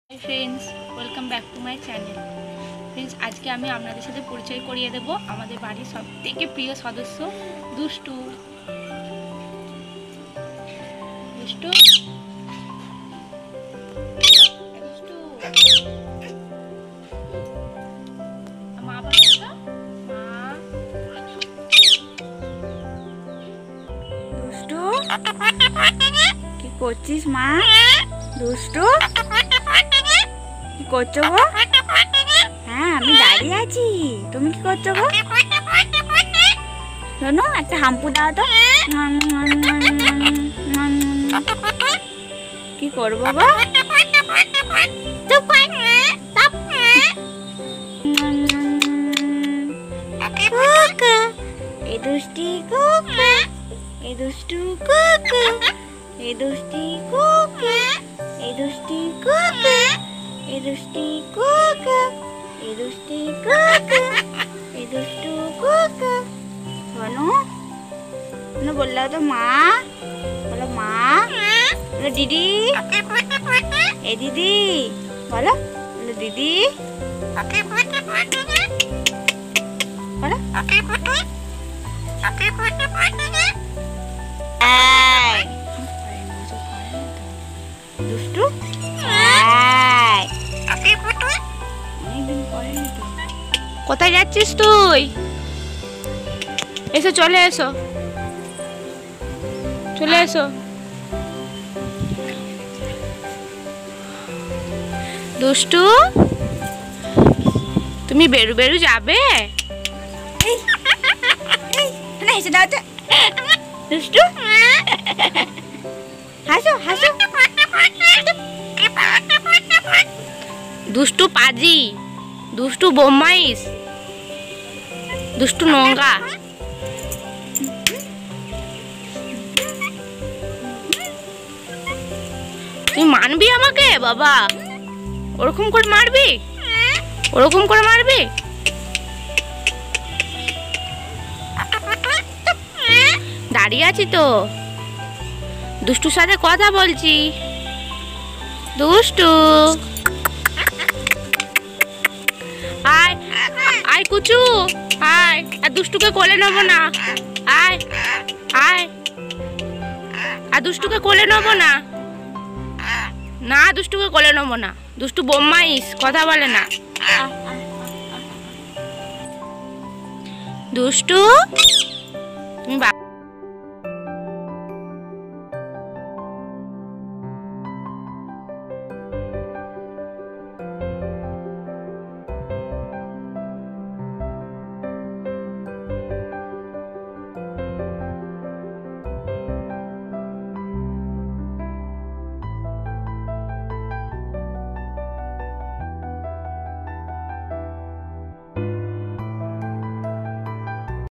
Hi friends, welcome back to my channel. Friends, आज के আমি আপনাদের সাথে পরিচয় করিয়ে দেব আমাদের বাড়ির সবথেকে প্রিয় সদস্য দুষ্টু। দুষ্টু দুষ্টু মা বলতো মা দুষ্টু কি করছিস মা? দুষ্টু কি করছো গো? হ্যাঁ, আমি দাঁড়িয়ে আছি। তুমি কি করছো গো? শোনো, একটা হাম্পু দাও তো। কি করবো গো? এ দুষ্টি কুকু, এ দুষ্টু কুকু, এ দুষ্টি কুকু, এ দুষ্টি কুকু, এ দুষ্টি কুকু, এ দুষ্টি কুকু, এ দুষ্টু কুকু। শোনো, শোনো, বললো তো মা, বলো মা, বলো দিদি, এ দিদি, বলো, বলো দিদি, বলো দুষ্টু কোথায় যাচ্ছিস তুই? এসো, চলে এসো, চলে এসো। দুষ্টু, তুমি বেরু বেরু যাবে? দুষ্টু হাসো হাসো। দুষ্টু পাজি, দুষ্টু বদমাইশ, দুষ্টু নোংরা। তুই মানবি আমাকে? বাবা, ওরকম করে মারবি? ওরকম করে মারবি? দাঁড়িয়ে আছি তো, দুষ্টুর সাথে কথা বলছি। দুষ্টু, আয় আয় কুচু, আয়। আর দুষ্টুকে কোলে নেবো না, আয় আয়। আর দুষ্টুকে কোলে নেবো না, না দুষ্টুকে কোলে নেবো না। দুষ্টু বদমাইশ, কথা বলে না। দুষ্টু, তুমি